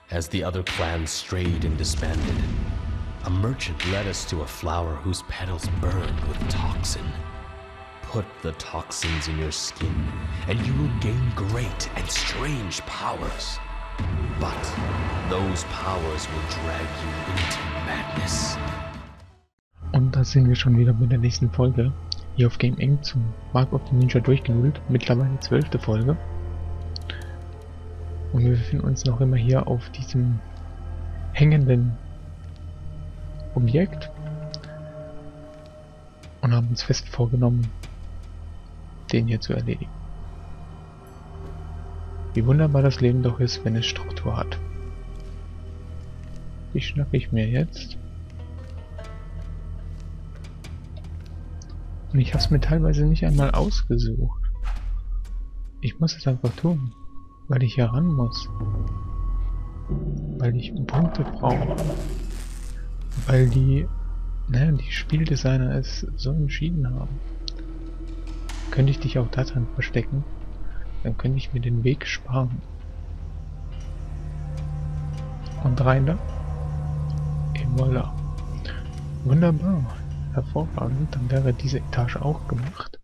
as the other clans strayed and disbanded. A merchant led us to a flower whose petals burned with toxin. Put the toxins in your skin, and you will gain great and strange powers. But those powers will drag you into madness. Und da sind wir schon wieder mit der nächsten Folge hier auf Game Inc. zum Mark of the Ninja durchgenudelt. Mittlerweile 12. Folge. Und wir befinden uns noch immer hier auf diesem hängenden Objekt und haben uns fest vorgenommen, den hier zu erledigen. Wie wunderbar das Leben doch ist, wenn es Struktur hat. Die schnappe ich mir jetzt. Und ich habe es mir teilweise nicht einmal ausgesucht. Ich muss es einfach tun, weil ich hier ran muss. Weil ich Punkte brauche. Weil die Spieldesigner es so entschieden haben. Könnte ich dich auch da dran verstecken, dann könnte ich mir den Weg sparen. Und rein da. Et voilà. Wunderbar. Hervorragend. Dann wäre diese Etage auch gemacht.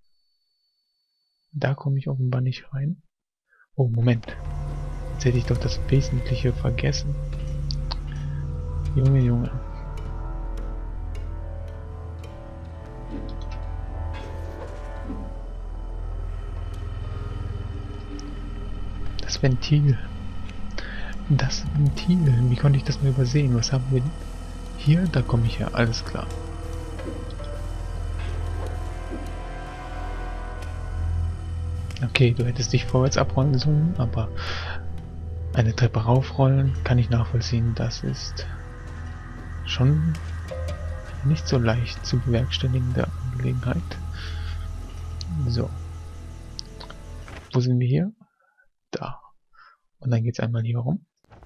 Da komme ich offenbar nicht rein. Oh, Moment. Jetzt hätte ich doch das Wesentliche vergessen. Junge, Junge. Das Ventil. Das Ventil. Wie konnte ich das nur übersehen? Was haben wir hier? Da komme ich her. Alles klar. Okay, du hättest dich vorwärts abrollen sollen, aber eine Treppe raufrollen kann ich nachvollziehen. Das ist schon nicht so leicht zu bewerkstelligende Angelegenheit. So. Wo sind wir hier? Da. Und dann geht's einmal hier rum.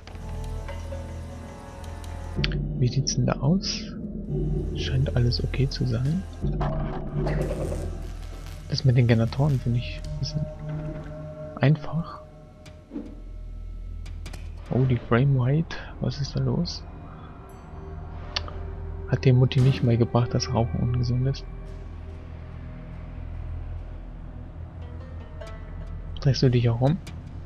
Wie sieht's denn da aus? Scheint alles okay zu sein. Das mit den Generatoren finde ich ein bisschen einfach. Oh, die Framerate. Was ist da los? Hat dir Mutti nicht mal gebracht, dass Rauchen ungesund ist? Drehst du dich herum?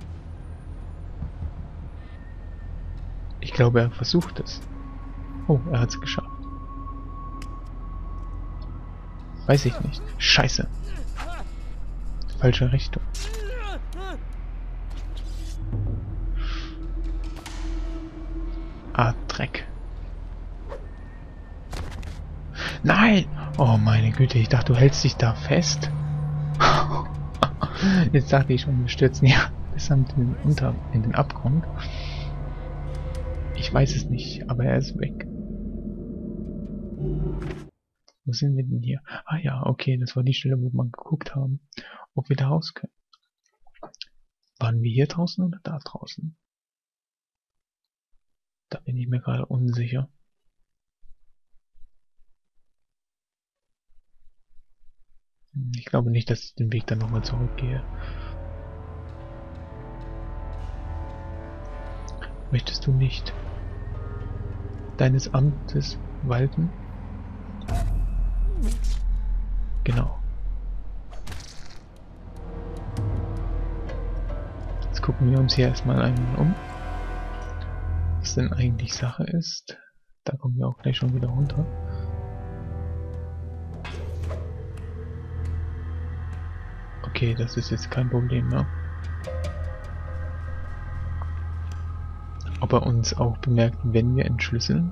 Ich glaube, er versucht es. Oh, er hat es geschafft. Weiß ich nicht. Scheiße. Falsche Richtung. Ah, Dreck. Nein! Oh meine Güte, ich dachte, du hältst dich da fest. Jetzt dachte ich schon, wir stürzen ja bis in den Abgrund. Ich weiß es nicht, aber er ist weg. Wo sind wir denn hier? Ah ja, okay, das war die Stelle, wo wir geguckt haben, ob wir da raus können. Waren wir hier draußen oder da draußen? Da bin ich mir gerade unsicher. Ich glaube nicht, dass ich den Weg dann nochmal zurückgehe. Möchtest du nicht deines Amtes walten? Genau. Jetzt gucken wir uns hier erstmal einmal um, was denn eigentlich Sache ist. Da kommen wir auch gleich schon wieder runter. Okay, das ist jetzt kein Problem mehr. Ob er uns auch bemerkt, wenn wir entschlüsseln?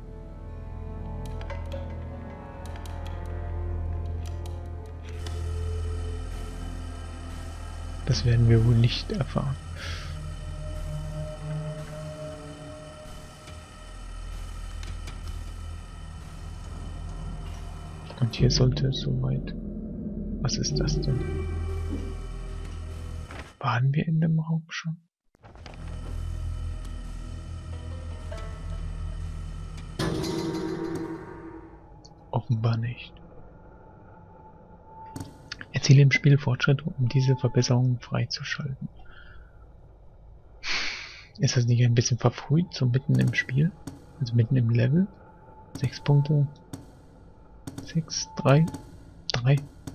Das werden wir wohl nicht erfahren. Und hier sollte es soweit... Was ist das denn? Waren wir in dem Raum schon? Offenbar nicht. Erziele im Spiel Fortschritte, um diese Verbesserungen freizuschalten. Ist das nicht ein bisschen verfrüht, so mitten im Spiel? Also mitten im Level? 6 Punkte. 6, 3, 3.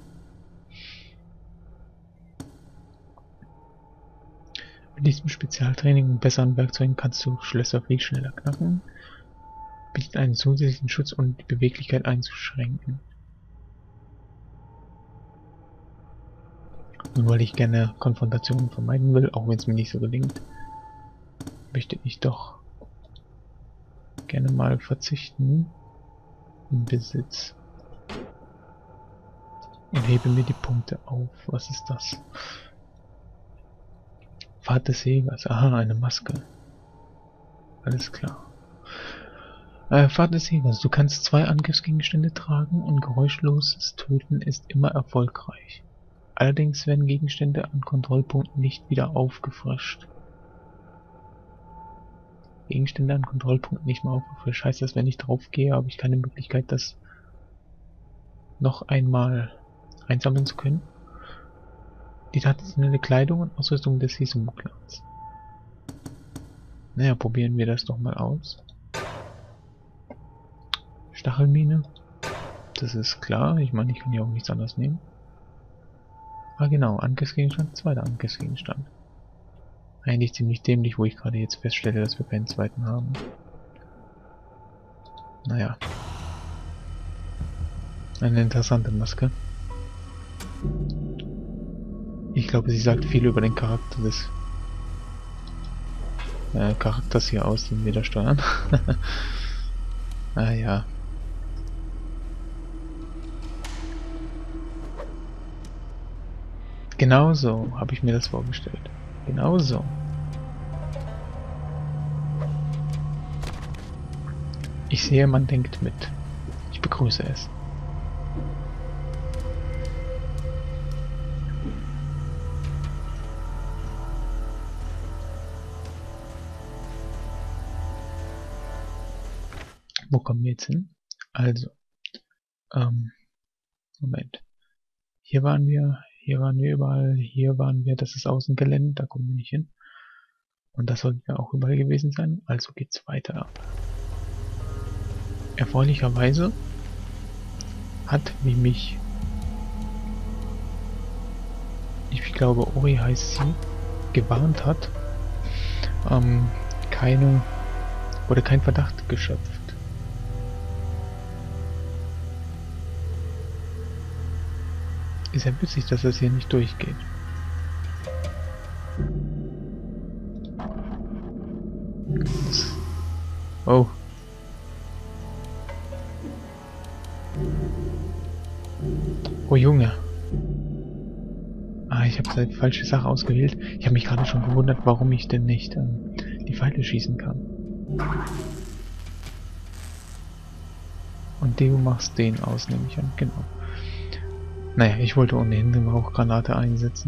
Mit diesem Spezialtraining und besseren Werkzeugen kannst du Schlösser viel schneller knacken. Bietet einen zusätzlichen Schutz und die Beweglichkeit einzuschränken. Und weil ich gerne Konfrontationen vermeiden will, auch wenn es mir nicht so gelingt, möchte ich doch gerne mal verzichten im Besitz. Und hebe mir die Punkte auf. Was ist das? Pfad des Jägers. Aha, eine Maske. Alles klar. Pfad des Jägers. Du kannst 2 Angriffsgegenstände tragen und geräuschloses Töten ist immer erfolgreich. Allerdings werden Gegenstände an Kontrollpunkten nicht wieder aufgefrischt. Gegenstände an Kontrollpunkten nicht mehr aufgefrischt. Heißt das, wenn ich drauf gehe, habe ich keine Möglichkeit, das noch einmal einsammeln zu können? Die traditionelle Kleidung und Ausrüstung des Hisumu-Clans. Naja, probieren wir das doch mal aus. Stachelmine. Das ist klar. Ich meine, ich kann ja auch nichts anderes nehmen. Ah genau, Angriffsgegenstand, zweiter Angriffsgegenstand. Eigentlich ziemlich dämlich, wo ich gerade jetzt feststelle, dass wir keinen zweiten haben. Naja. Eine interessante Maske. Ich glaube, sie sagt viel über den Charakter des Charakters hier aus, den wir da steuern. Ah ja. Genauso habe ich mir das vorgestellt. Genauso. Ich sehe, man denkt mit. Ich begrüße es. Wo kommen wir jetzt hin? Also, Moment. Hier waren wir überall, hier waren wir, das ist Außengelände, da kommen wir nicht hin. Und das sollten wir auch überall gewesen sein, also geht's weiter. Erfreulicherweise hat, wie mich, ich glaube Ori heißt sie, gewarnt hat, kein Verdacht geschöpft. Ist ja witzig, dass das hier nicht durchgeht. Oh. Oh Junge. Ah, ich habe die falsche Sache ausgewählt. Ich habe mich gerade schon gewundert, warum ich denn nicht die Pfeile schießen kann. Und du machst den aus, nehme ich an. Genau. Naja, ich wollte ohnehin eine Rauchgranate einsetzen.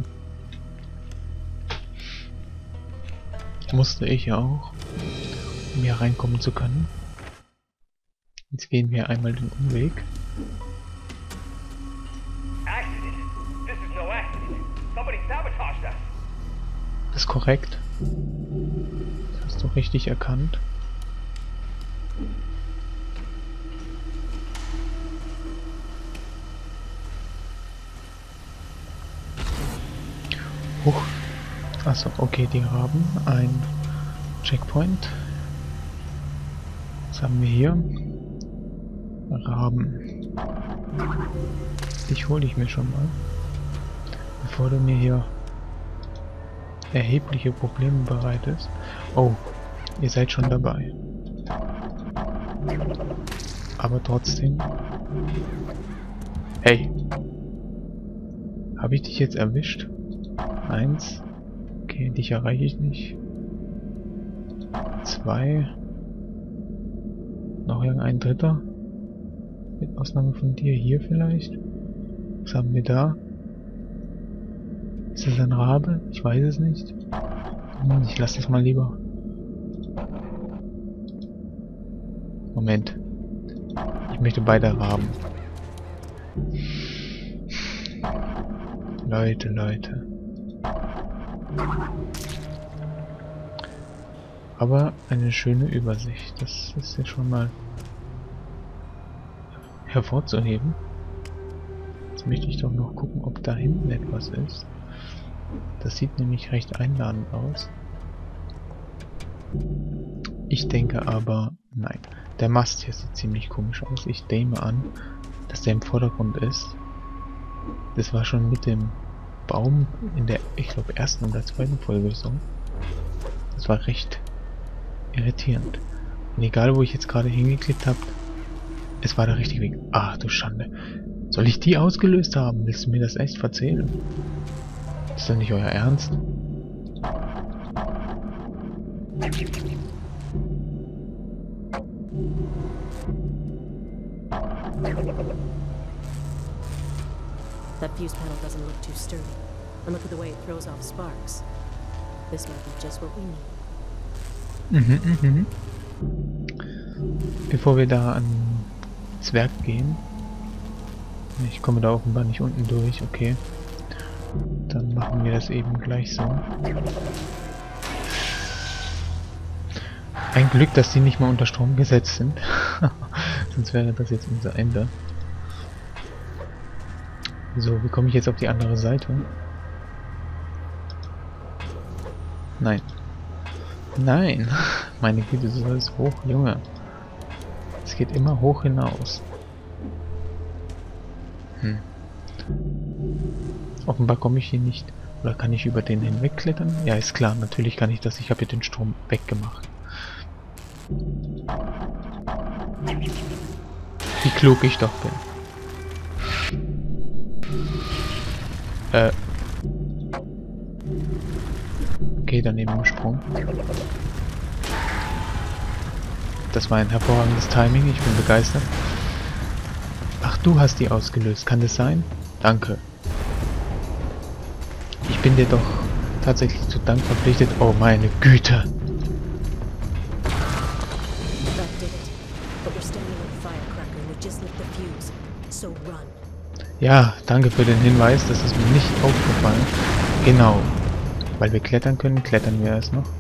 Musste ich auch, um hier reinkommen zu können. Jetzt gehen wir einmal den Umweg. Das ist korrekt. Das hast du richtig erkannt. Huch. Achso, okay, die haben ein Checkpoint. Was haben wir hier? Raben. Dich hole ich mir schon mal. Bevor du mir hier erhebliche Probleme bereitest. Oh, ihr seid schon dabei. Aber trotzdem. Hey. Habe ich dich jetzt erwischt? 1. Okay, dich erreiche ich nicht. 2. Noch irgendein dritter. Mit Ausnahme von dir hier vielleicht. Was haben wir da? Ist das ein Rabe? Ich weiß es nicht. Ich lasse das mal lieber. Moment. Ich möchte beide Raben. Leute. Aber eine schöne Übersicht. Das ist ja schon mal hervorzuheben. Jetzt möchte ich doch noch gucken, ob da hinten etwas ist. Das sieht nämlich recht einladend aus. Ich denke aber, nein. Der Mast hier sieht ziemlich komisch aus. Ich nehme an, dass der im Vordergrund ist. Das war schon mit dem Baum in der, ich glaube, ersten oder zweiten Folge so. Das war recht irritierend. Und egal, wo ich jetzt gerade hingeklickt habe, es war der richtige Weg. Ach du Schande. Soll ich die ausgelöst haben? Willst du mir das echt erzählen? Ist doch nicht euer Ernst? That fuse panel doesn't look too sturdy. And look at the way it throws off sparks. This might be just what we need. Bevor wir da ans Werk gehen. Ich komme da offenbar nicht unten durch, okay. Dann machen wir das eben gleich so. Ein Glück, dass die nicht mal unter Strom gesetzt sind. Sonst wäre das jetzt unser Ende. So, wie komme ich jetzt auf die andere Seite? Nein. Nein! Meine Güte, so ist hoch, Junge. Es geht immer hoch hinaus. Offenbar komme ich hier nicht. Oder kann ich über den hinwegklettern? Ja, ist klar. Natürlich kann ich das. Ich habe hier den Strom weggemacht. Wie klug ich doch bin. Okay, daneben im Sprung. Das war ein hervorragendes Timing. Ich bin begeistert. Ach, du hast die ausgelöst. Kann das sein? Danke. Ich bin dir doch tatsächlich zu Dank verpflichtet. Oh, meine Güte. Ja, danke für den Hinweis. Das ist mir nicht aufgefallen. Genau. Weil wir klettern können, klettern wir erst noch.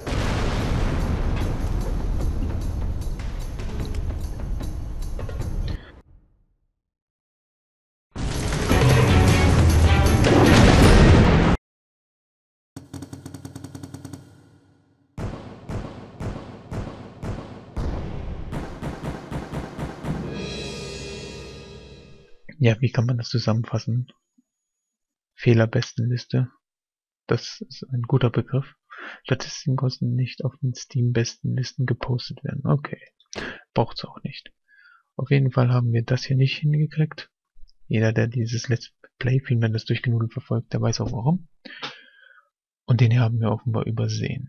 Ja, wie kann man das zusammenfassen? Fehlerbestenliste. Das ist ein guter Begriff. Statistiken konnten nicht auf den Steam-Bestenlisten gepostet werden. Okay. Braucht's auch nicht. Auf jeden Fall haben wir das hier nicht hingekriegt. Jeder, der dieses Let's Play, vielmehr das Durchgenudelt verfolgt, der weiß auch warum. Und den hier haben wir offenbar übersehen.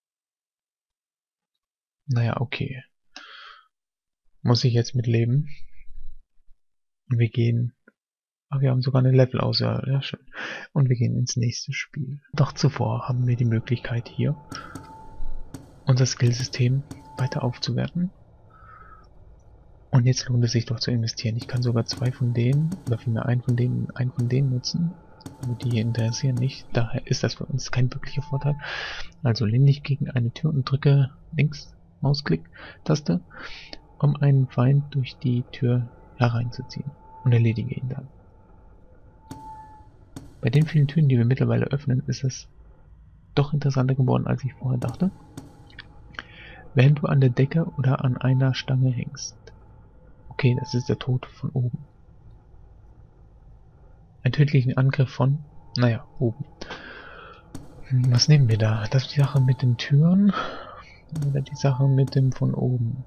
Naja, okay. Muss ich jetzt mit leben. Und wir gehen... Ah, wir haben sogar eine Levelauswahl. Ja, schön. Und wir gehen ins nächste Spiel. Doch zuvor haben wir die Möglichkeit hier, unser Skillsystem weiter aufzuwerten. Und jetzt lohnt es sich doch zu investieren. Ich kann sogar zwei von denen, oder vielmehr einen von denen nutzen. Aber die hier interessieren nicht. Daher ist das für uns kein wirklicher Vorteil. Also lehne ich gegen eine Tür und drücke links Mausklick-Taste, um einen Feind durch die Tür hereinzuziehen. Und erledige ihn dann. Bei den vielen Türen, die wir mittlerweile öffnen, ist es doch interessanter geworden, als ich vorher dachte. Während du an der Decke oder an einer Stange hängst. Okay, das ist der Tod von oben. Einen tödlichen Angriff von, naja, oben. Was nehmen wir da? Das ist die Sache mit den Türen oder die Sache mit dem von oben?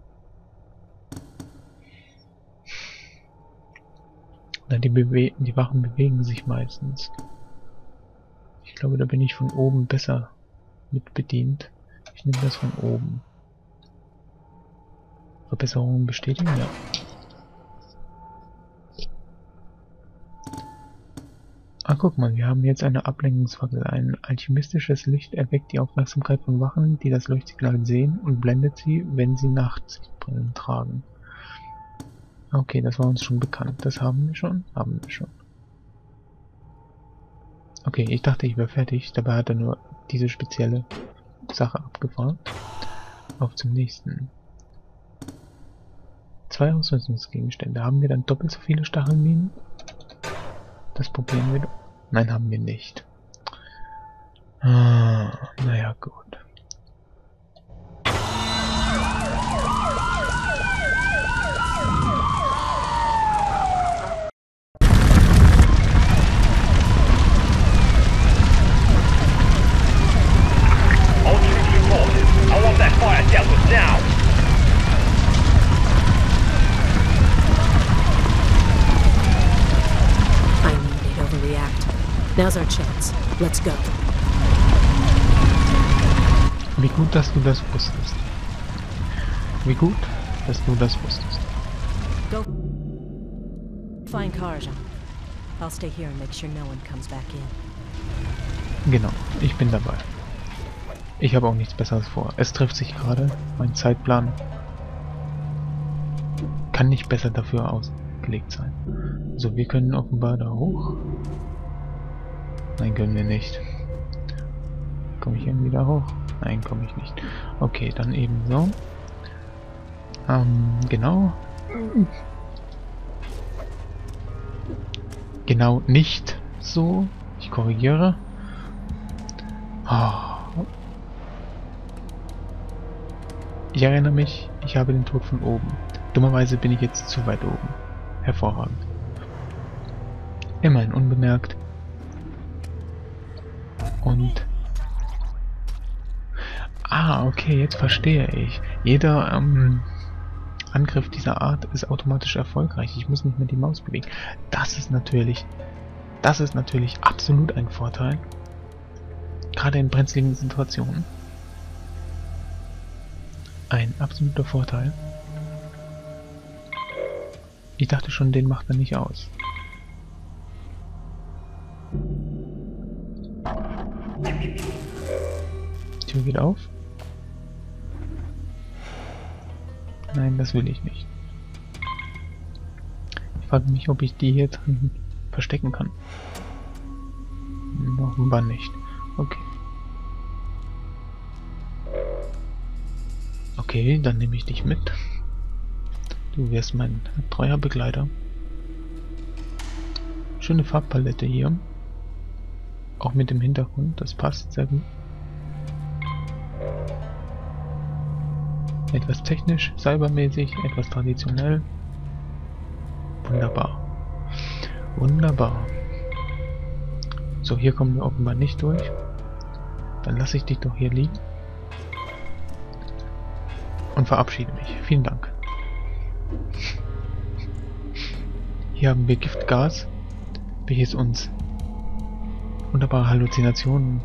Na, die Wachen bewegen sich meistens. Ich glaube, da bin ich von oben besser mit bedient. Ich nehme das von oben. Verbesserungen bestätigen? Ja. Ah, guck mal, wir haben jetzt eine Ablenkungsfackel. Ein alchemistisches Licht erweckt die Aufmerksamkeit von Wachen, die das Leuchtsignal sehen, und blendet sie, wenn sie Nachtsichtbrillen tragen. Okay, das war uns schon bekannt. Das haben wir schon? Haben wir schon. Okay, ich dachte, ich wäre fertig. Dabei hat er nur diese spezielle Sache abgefragt. Auf zum nächsten. 2 Ausrüstungsgegenstände. Haben wir dann doppelt so viele Stachelminen? Das probieren wir doch. Nein, haben wir nicht. Ah, naja, gut. Now's our chance. Let's go. Wie gut, dass du das wusstest. Wie gut, dass du das wusstest. Go. Find Karajan. I'll stay here and make sure no one comes back in. Genau, ich bin dabei. Ich habe auch nichts Besseres vor. Es trifft sich gerade. Mein Zeitplan kann nicht besser dafür ausgelegt sein. So, wir können offenbar da hoch. Nein, können wir nicht. Komme ich irgendwie da hoch? Nein, komme ich nicht. Okay, dann eben so. Genau. Genau nicht so. Ich korrigiere. Oh. Ich erinnere mich, ich habe den Tod von oben. Dummerweise bin ich jetzt zu weit oben. Hervorragend. Immerhin unbemerkt. Und... Ah, okay, jetzt verstehe ich. Jeder Angriff dieser Art ist automatisch erfolgreich. Ich muss nicht mehr die Maus bewegen. Das ist natürlich absolut ein Vorteil. Gerade in brenzligen Situationen. Ein absoluter Vorteil. Ich dachte schon, den macht er nicht aus. Tür geht auf. Nein, das will ich nicht. Ich frage mich, ob ich die hier drin verstecken kann. Offenbar nicht. Okay. Okay, dann nehme ich dich mit. Du wirst mein treuer Begleiter. Schöne Farbpalette hier. Auch mit dem Hintergrund, das passt sehr gut. Etwas technisch, cybermäßig, etwas traditionell. Wunderbar. Wunderbar. So, hier kommen wir offenbar nicht durch. Dann lasse ich dich doch hier liegen. Und verabschiede mich. Vielen Dank. Hier haben wir Giftgas, welches uns wunderbare Halluzinationen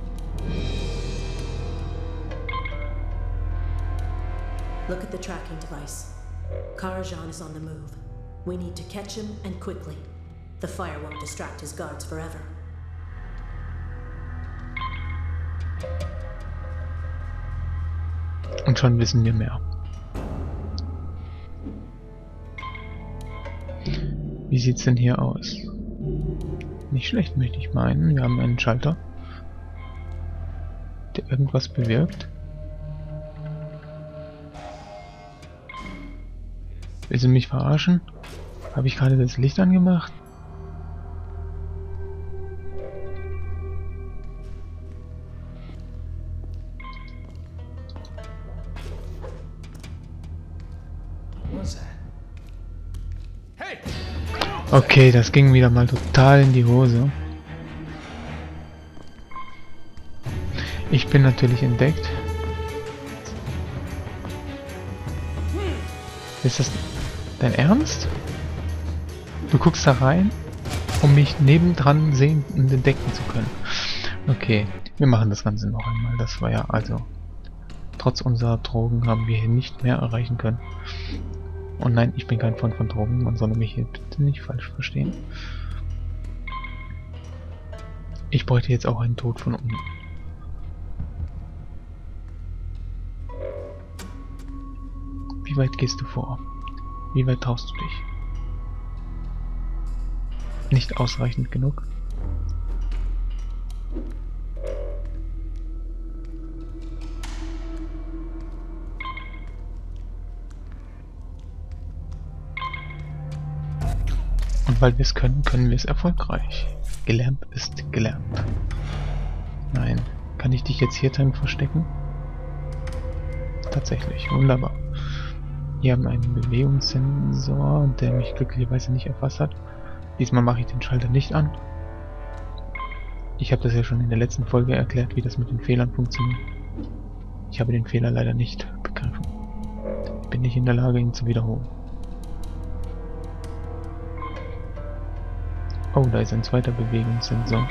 Look at the tracking device. Karajan is on the move. We need to catch him and quickly. The fire won't distract his guards forever. Und schon wissen wir mehr. Wie sieht's denn hier aus? Nicht schlecht, möchte ich meinen. Wir haben einen Schalter, der irgendwas bewirkt. Willst du mich verarschen? Habe ich gerade das Licht angemacht? Okay, das ging wieder mal total in die Hose. Ich bin natürlich entdeckt. Ist das dein Ernst? Du guckst da rein, um mich nebendran sehen und entdecken zu können. Okay, wir machen das Ganze noch einmal. Das war ja also... Trotz unserer Drogen haben wir hier nicht mehr erreichen können. Und nein, ich bin kein Freund von Drogen. Man soll mich hier bitte nicht falsch verstehen. Ich bräuchte jetzt auch einen Tod von unten. Wie weit gehst du vor? Wie weit traust du dich? Nicht ausreichend genug? Und weil wir es können, können wir es erfolgreich. Gelernt ist gelernt. Nein. Kann ich dich jetzt hier drin verstecken? Tatsächlich. Wunderbar. Hier haben wir einen Bewegungssensor, der mich glücklicherweise nicht erfasst hat. Diesmal mache ich den Schalter nicht an. Ich habe das ja schon in der letzten Folge erklärt, wie das mit den Fehlern funktioniert. Ich habe den Fehler leider nicht begriffen. Ich bin nicht in der Lage, ihn zu wiederholen. Oh, da ist ein zweiter Bewegungssensor.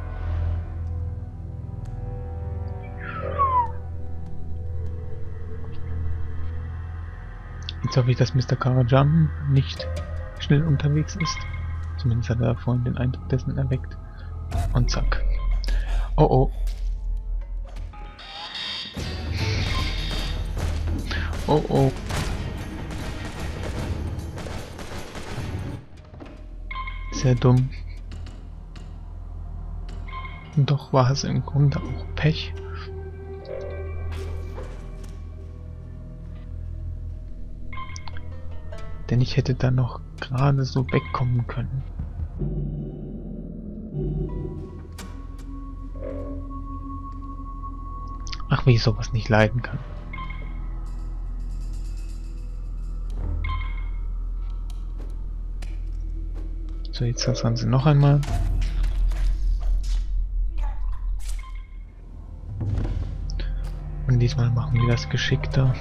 Jetzt hoffe ich, dass Mr. Karajan nicht schnell unterwegs ist. Zumindest hat er vorhin den Eindruck dessen erweckt. Und zack. Oh oh. Oh oh. Sehr dumm. Und doch war es im Grunde auch Pech. Denn ich hätte da noch gerade so wegkommen können. Ach, wie ich sowas nicht leiden kann. So, jetzt das Ganze noch einmal. Und diesmal machen wir das geschickter.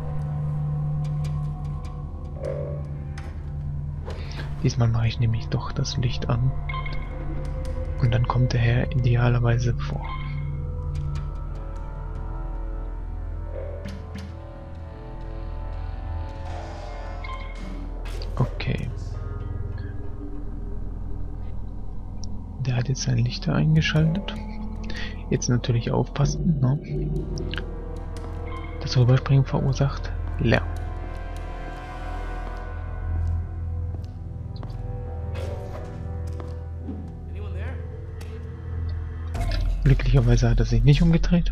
Diesmal mache ich nämlich doch das Licht an. Und dann kommt der Herr idealerweise vor. Okay. Der hat jetzt sein Licht eingeschaltet. Jetzt natürlich aufpassen, ne? Das Rüberspringen verursacht Lärm. Glücklicherweise hat er sich nicht umgedreht.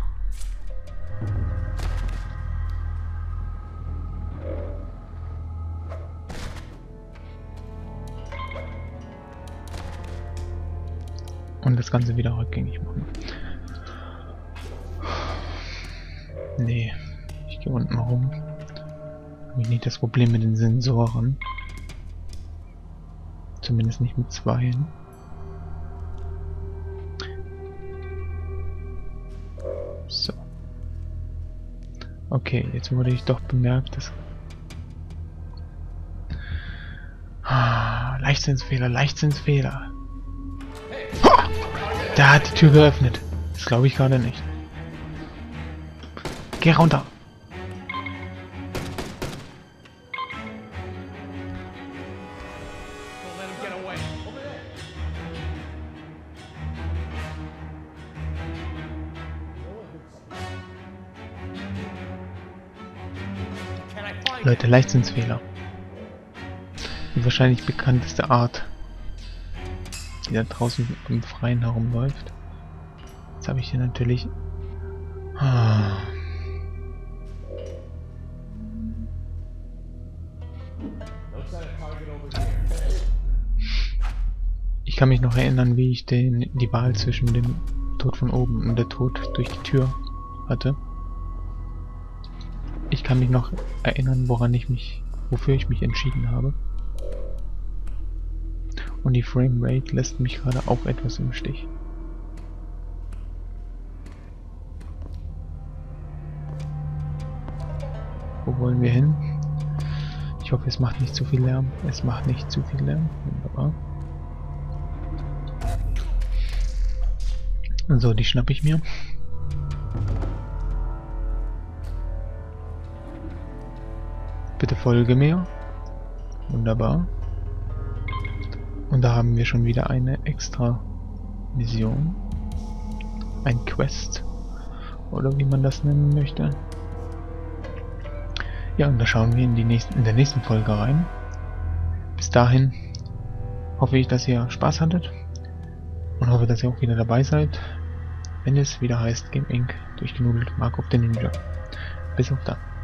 Und das Ganze wieder rückgängig machen. Nee, ich gehe unten rum. Habe ich nicht das Problem mit den Sensoren. Zumindest nicht mit zweien. So. Okay, jetzt wurde ich doch bemerkt, dass... Leichtsinnsfehler, Leichtsinnsfehler. Ha! Der hat die Tür geöffnet. Das glaube ich gerade nicht. Geh runter. Leute, Leichtsinnsfehler. Die wahrscheinlich bekannteste Art, die da draußen im Freien herumläuft. Jetzt habe ich hier natürlich... Ich kann mich noch erinnern, wie ich die Wahl zwischen dem Tod von oben und der Tod durch die Tür hatte. Ich kann mich noch erinnern, wofür ich mich entschieden habe. Und die Framerate lässt mich gerade auch etwas im Stich. Wo wollen wir hin? Ich hoffe, es macht nicht zu viel Lärm. Es macht nicht zu viel Lärm. Wunderbar. So, die schnappe ich mir. Bitte folge mir. Wunderbar. Und da haben wir schon wieder eine extra Mission. Ein Quest. Oder wie man das nennen möchte. Ja, und da schauen wir in der nächsten Folge rein. Bis dahin hoffe ich, dass ihr Spaß hattet. Und hoffe, dass ihr auch wieder dabei seid, wenn es wieder heißt Game Inc. durchgenudelt Mark of the Ninja. Bis auf dann.